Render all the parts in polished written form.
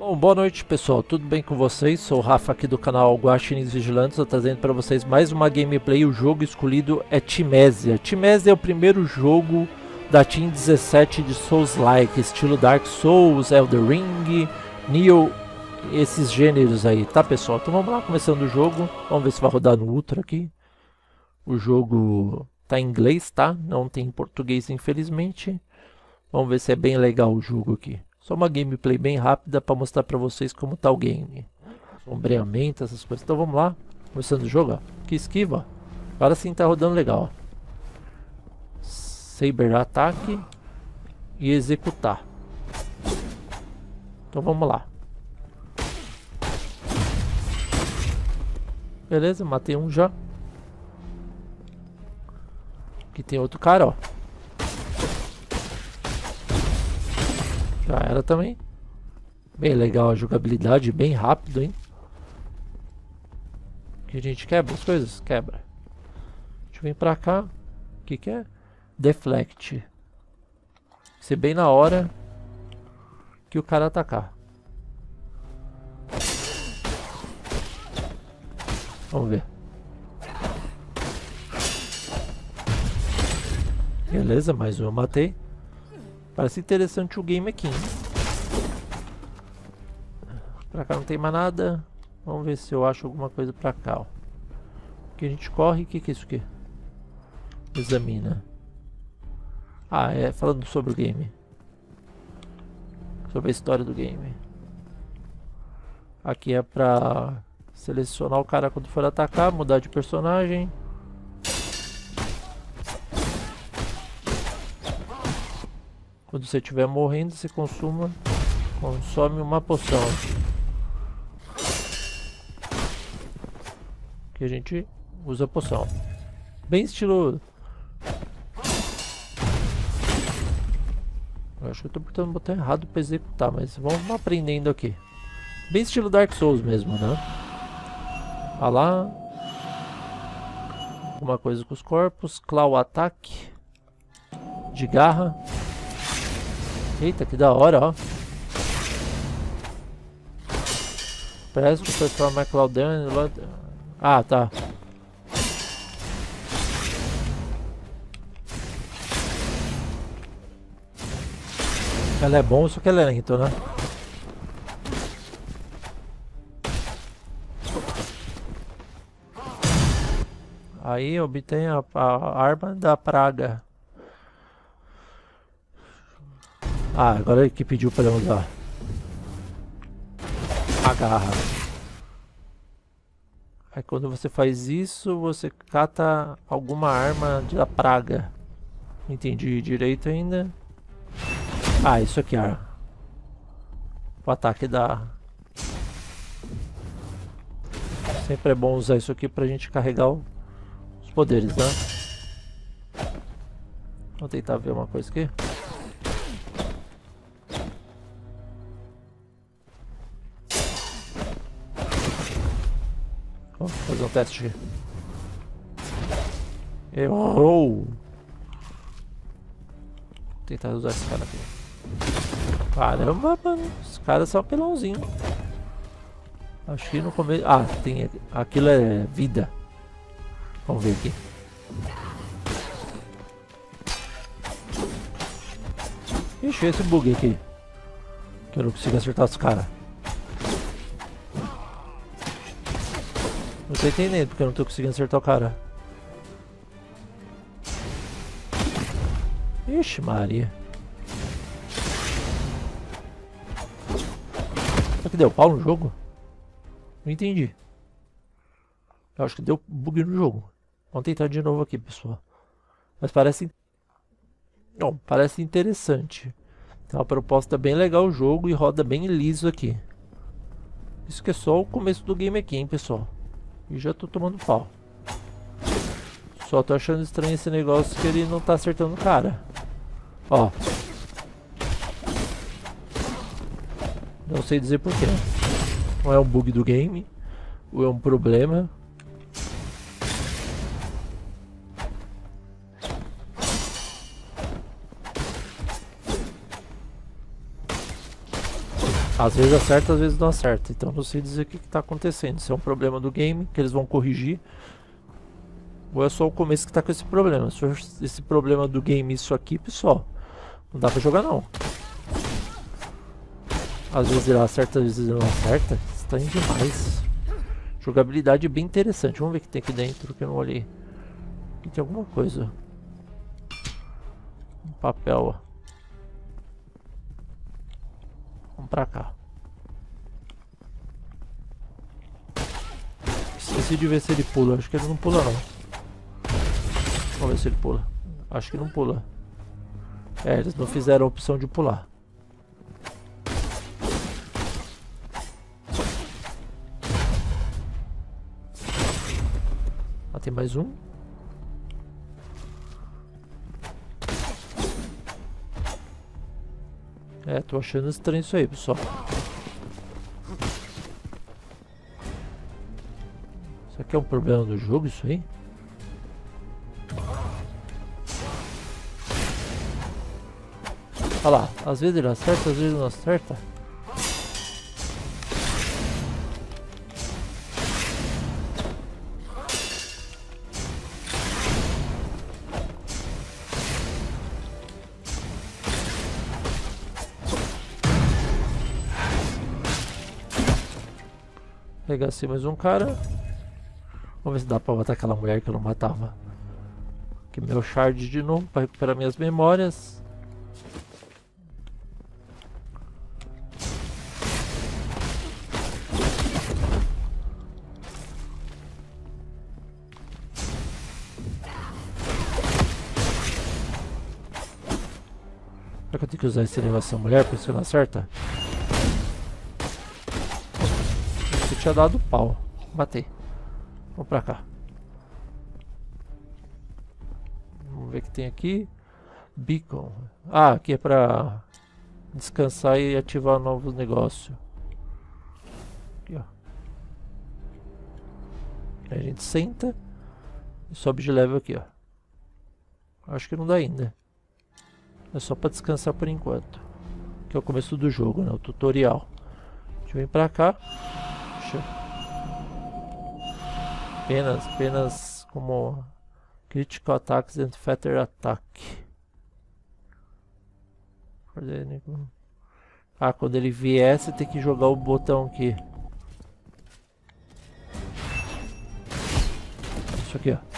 Bom, boa noite pessoal, tudo bem com vocês? Sou o Rafa aqui do canal Guaxinins Vigilantes, estou trazendo para vocês mais uma gameplay. O jogo escolhido é Thymesia. Thymesia é o primeiro jogo da Team 17 de Souls-like, estilo Dark Souls, Elden Ring, Nioh, esses gêneros aí, tá pessoal? Então vamos lá, começando o jogo, vamos ver se vai rodar no Ultra aqui. O jogo tá em inglês, tá? Não tem em português infelizmente. Vamos ver se é bem legal o jogo aqui. Só uma gameplay bem rápida para mostrar para vocês como tá o game. Sombreamento, essas coisas. Então vamos lá. Começando o jogo, ó. Que esquiva. Agora sim tá rodando legal, ó. Saber ataque. E executar. Então vamos lá. Beleza, matei um já. Aqui tem outro cara, ó. Já era também. Bem legal a jogabilidade, bem rápido, hein? Que a gente quebra as coisas? Quebra. Deixa eu vir pra cá. O que que é? Deflect. Ser bem na hora que o cara atacar. Vamos ver. Beleza, mais um eu matei. Parece interessante o game aqui, hein? Pra cá não tem mais nada. Vamos ver se eu acho alguma coisa pra cá, ó. Aqui a gente corre. O que que é isso aqui? Examina. Ah, é falando sobre o game. Sobre a história do game. Aqui é pra selecionar o cara quando for atacar, mudar de personagem. Quando você estiver morrendo, você consome uma poção. Que a gente usa a poção. Bem estilo... Eu acho que eu tô apertando o botão errado para executar, mas vamos aprendendo aqui. Bem estilo Dark Souls mesmo, né? Olha lá. Alguma coisa com os corpos. Claw ataque. De garra. Eita, que da hora, ó. Parece que o pessoal mais Claudiano. Ah, tá. Ela é bom, só que ela é lento, né? Aí obtém a arma da praga. Ah, agora ele que pediu para eu usar a garra. Aí quando você faz isso, você cata alguma arma da praga. Entendi direito ainda. Ah, isso aqui, ó. O ataque da... Sempre é bom usar isso aqui pra gente carregar os poderes, né? Vou tentar ver uma coisa aqui. Vamos fazer um teste aqui. Errou! Vou tentar usar esse cara aqui. Caramba, mano. Os caras são apelãozinho. Acho que no começo... Ah, tem... Aquilo é vida. Vamos ver aqui. Ixi, esse bug aqui. Que eu não consigo acertar os caras. Não tô entendendo porque eu não tô conseguindo acertar o cara. Ixi, Maria. Será que deu pau no jogo? Não entendi. Eu acho que deu bug no jogo. Vamos tentar de novo aqui, pessoal. Mas parece... Não, parece interessante. Tem uma proposta bem legal o jogo e roda bem liso aqui. Isso que é só o começo do game aqui, hein, pessoal. E já tô tomando pau. Só tô achando estranho esse negócio que ele não tá acertando o cara. Ó. Não sei dizer porquê. Não é um bug do game. Ou é um problema. Às vezes acerta, às vezes não acerta. Então não sei dizer o que está acontecendo. Se é um problema do game, que eles vão corrigir. Ou é só o começo que tá com esse problema. Se for esse problema do game, isso aqui, pessoal, não dá pra jogar não. Às vezes ele acerta, às vezes ele não acerta. Estranho demais. Jogabilidade bem interessante. Vamos ver o que tem aqui dentro, que eu não olhei. Aqui tem alguma coisa. Um papel, ó. Vamos pra cá. Esqueci de ver se ele pula. Acho que ele não pula não. Vamos ver se ele pula. Acho que não pula. É, eles não fizeram a opção de pular. Ah, tem mais um. É, tô achando estranho isso aí, pessoal. Isso aqui é um problema do jogo, isso aí? Olha lá, às vezes ele acerta, às vezes não acerta. Pegar assim mais um cara. Vamos ver se dá pra matar aquela mulher que eu não matava. Aqui meu shard de novo para recuperar minhas memórias. Será que eu tenho que usar esse negócio da mulher pra isso que não acerta? Você tinha dado pau. Matei. Vamos pra cá. Vamos ver o que tem aqui. Beacon. Ah, aqui é pra descansar e ativar novos negócios. Aqui, ó. Aí a gente senta e sobe de level aqui, ó. Acho que não dá ainda. É só pra descansar por enquanto. Que é o começo do jogo, né? O tutorial. Deixa eu vir pra cá. Apenas como Critical Attacks and Feather Attack. Ah, quando ele vier, você tem que jogar o botão aqui. Isso aqui, ó.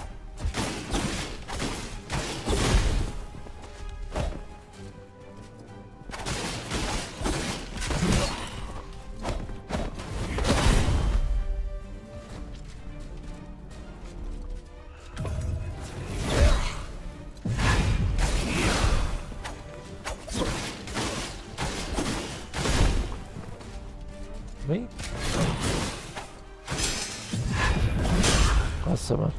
Vem. Nossa, mano.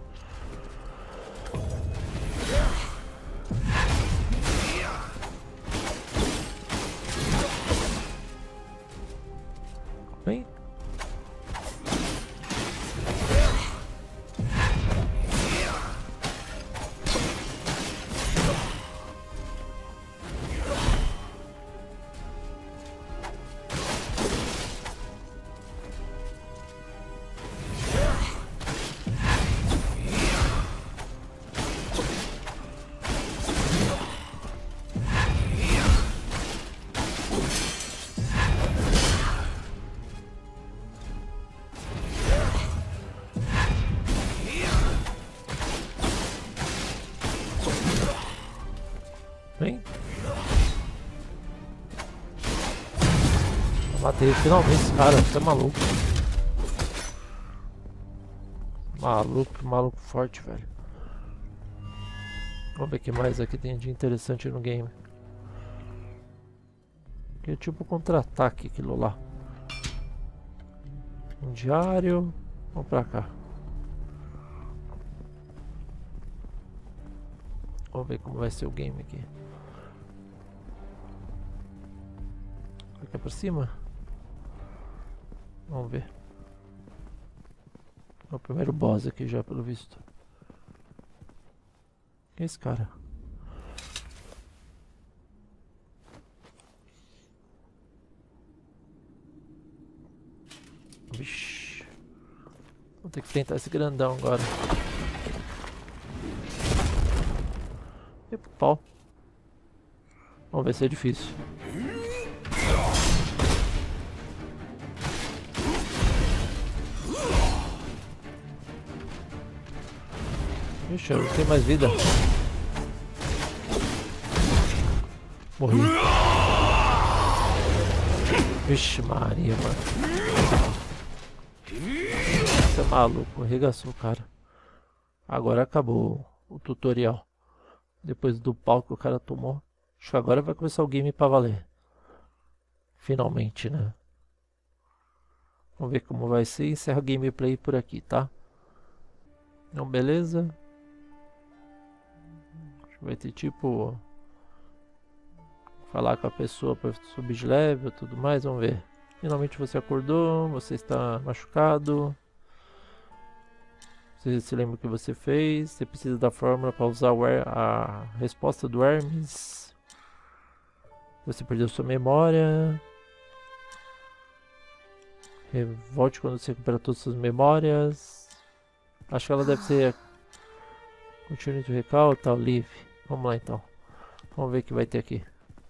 Vem. Vem. Matei finalmente esse cara, você é maluco. Maluco forte, velho. Vamos ver o que mais aqui tem de interessante no game. Aqui é tipo contra-ataque aquilo lá. Um diário. Vamos pra cá. Vamos ver como vai ser o game aqui. Aqui pra cima? Vamos ver. É o primeiro boss aqui já, pelo visto. Quem é esse cara? Vixe. Vou ter que enfrentar esse grandão agora. E pro pau. Vamos ver se é difícil. Ixi, eu não tenho mais vida. Morri. Vixe Maria, mano. Você é maluco, arregaçou o cara. Agora acabou o tutorial. Depois do pau que o cara tomou. Acho que agora vai começar o game pra valer. Finalmente, né? Vamos ver como vai ser. Encerra o gameplay por aqui, tá? Então, beleza. Acho que vai ter tipo... falar com a pessoa para subir de level e tudo mais. Vamos ver. Finalmente você acordou. Você está machucado. Você se lembra o que você fez. Você precisa da fórmula para usar a resposta do Hermes. Você perdeu sua memória. Volte quando você recupera todas as suas memórias. Acho que ela deve ser Continue to recall, tal, leave. Vamos lá então. Vamos ver o que vai ter aqui.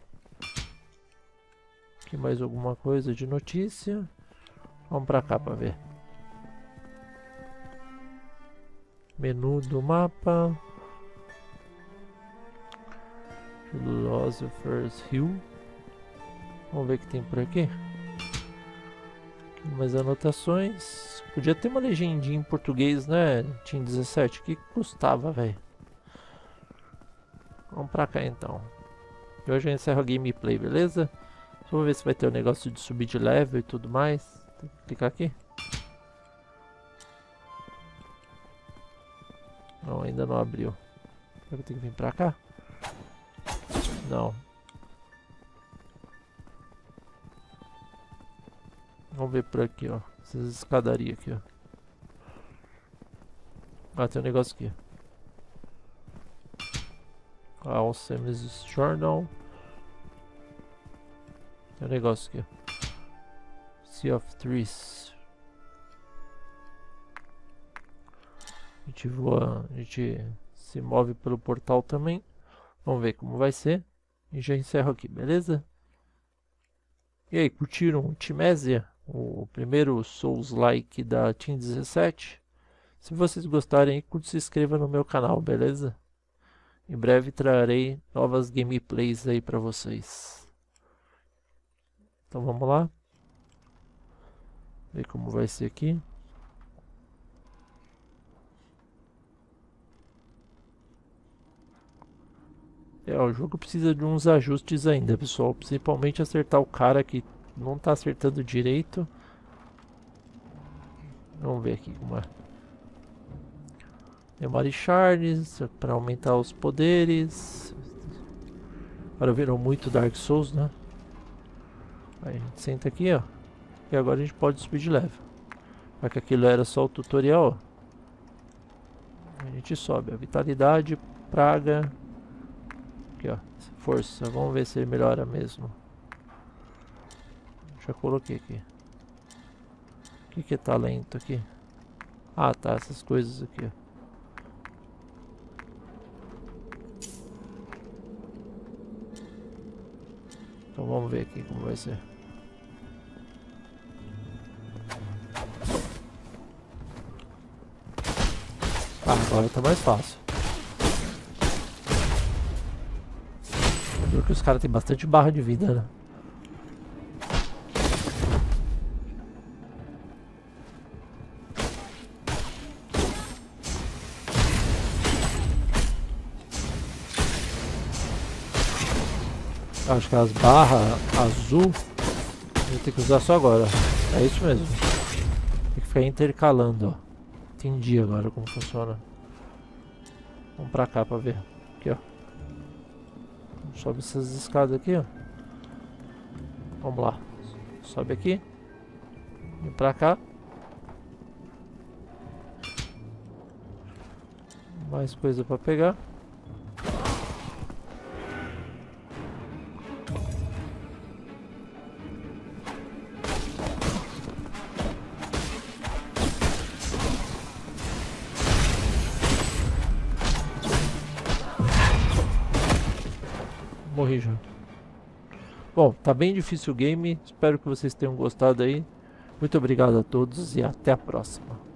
Aqui mais alguma coisa de notícia. Vamos pra cá pra ver. Menu do mapa. Philosopher's Hill. Vamos ver o que tem por aqui. Mais anotações. Podia ter uma legendinha em português, né? Tinha 17. O que custava, velho? Vamos pra cá então. E hoje eu encerro a gameplay, beleza? Vamos ver se vai ter o negócio de subir de level e tudo mais. Tem que clicar aqui. Não, ainda não abriu. Será que eu tenho que vir pra cá? Não. Vamos ver por aqui, ó. Essas escadarias aqui, ó. Ah, tem um negócio aqui. Alchemist's Journal. Tem um negócio aqui, ó. Sea of Trees. A gente voa, a gente se move pelo portal também. Vamos ver como vai ser. E já encerro aqui, beleza? E aí, curtiram Thymesia? O primeiro Souls-like da Team 17. Se vocês gostarem, curte e se inscreva no meu canal, beleza? Em breve trarei novas gameplays aí pra vocês. Então vamos lá. Ver como vai ser aqui. O jogo precisa de uns ajustes ainda, pessoal. Principalmente acertar o cara que não tá acertando direito. Vamos ver aqui como é. Memory Shards para aumentar os poderes. Agora virou muito Dark Souls, né? Aí a gente senta aqui, ó. E agora a gente pode subir de level. Já que aquilo era só o tutorial, ó. A gente sobe a vitalidade, praga. Aqui, ó. Força. Vamos ver se ele melhora mesmo. Já coloquei aqui. O que é talento aqui? Ah, tá. Essas coisas aqui, ó. Então vamos ver aqui como vai ser. Ah, agora tá mais fácil. Porque os caras têm bastante barra de vida, né? Acho que as barras azul a gente tem que usar só agora. É isso mesmo. Tem que ficar intercalando, ó. Entendi agora como funciona. Vamos pra cá pra ver. Aqui, ó. Sobe essas escadas aqui, ó. Vamos lá. Sobe aqui. Vem pra cá. Mais coisa pra pegar. Morri já. Bom, tá bem difícil o game. Espero que vocês tenham gostado aí. Muito obrigado a todos e até a próxima.